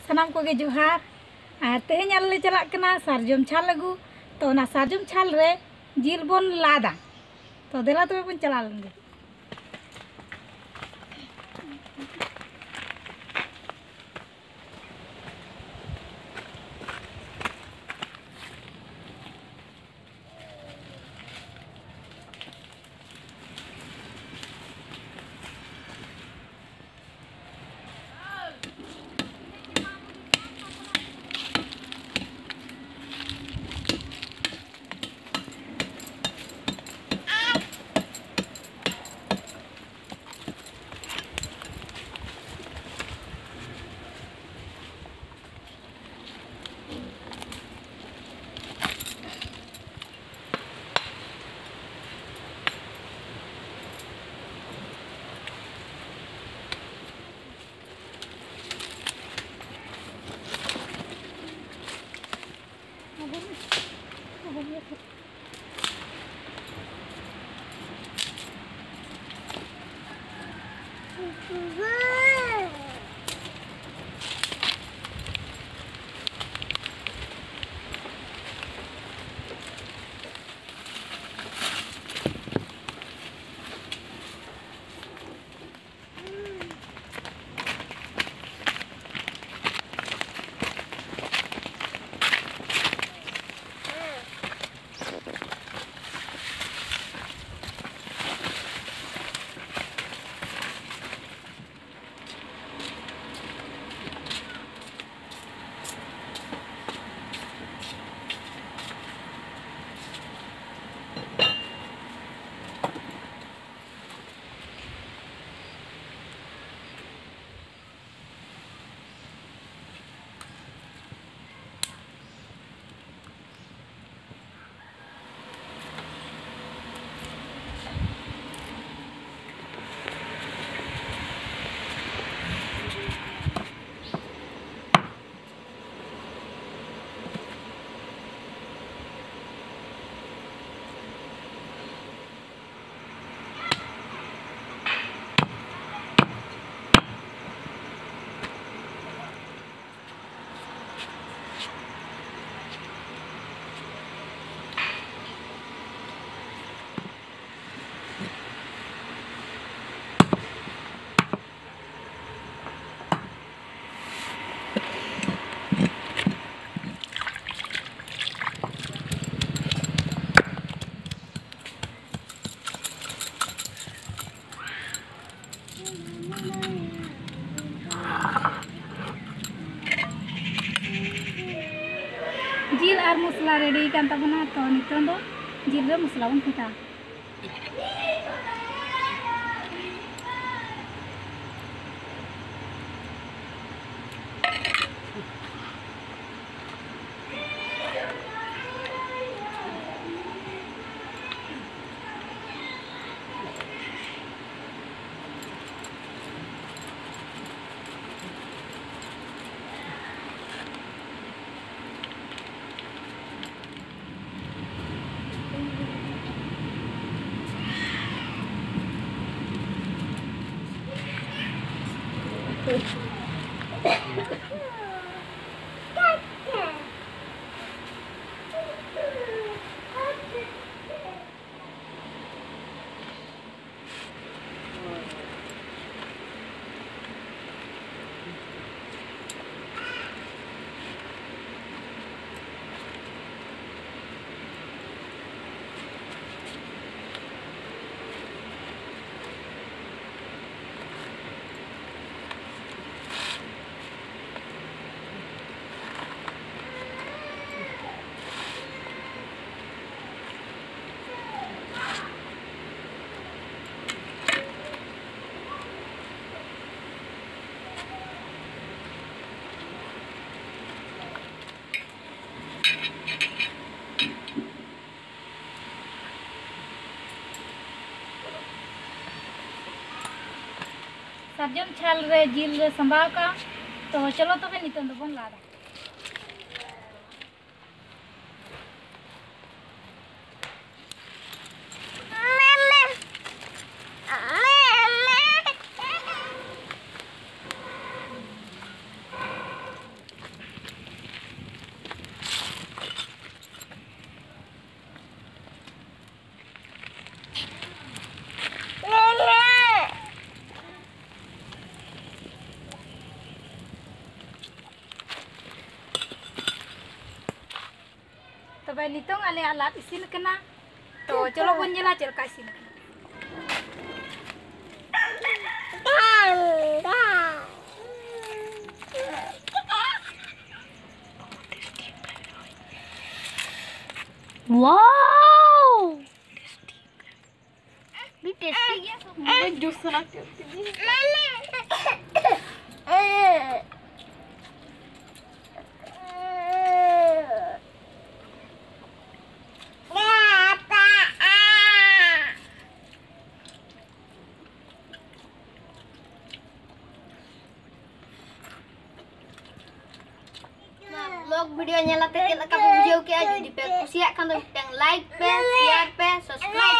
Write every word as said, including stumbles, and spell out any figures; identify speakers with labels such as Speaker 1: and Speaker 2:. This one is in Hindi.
Speaker 1: सानाम को गे जोहार और तेहें आले चला कना सारजम छाल लगू तो ना सारजम छाल रे जिल बन लादा तो देला तो बन चला लेंगे। जिल और मसला रेडी कान ताबना तो नितों दो जिल रे मसला बन फिटा सरजम छाल रे जिल रे संभाव का तो चलो तो बे नितों दो बन लादा ᱛᱚᱵᱮ ᱱᱤᱛᱚᱝ ᱟᱞᱮᱭᱟᱜ ᱞᱟᱫ ᱤᱥᱤᱱ ᱠᱟᱱᱟ ᱛᱚ ᱪᱚᱞᱚ ᱵᱚᱱ ᱧᱮᱞᱟ ᱪᱮᱫ ᱞᱮᱠᱟ ᱤᱥᱤᱱ ᱠᱟᱱᱟ
Speaker 2: Wow! Ini tasty ya? Ini jus nak. Vlog video nya latih kita video ke aja di kusiak kan yang like, share, subscribe.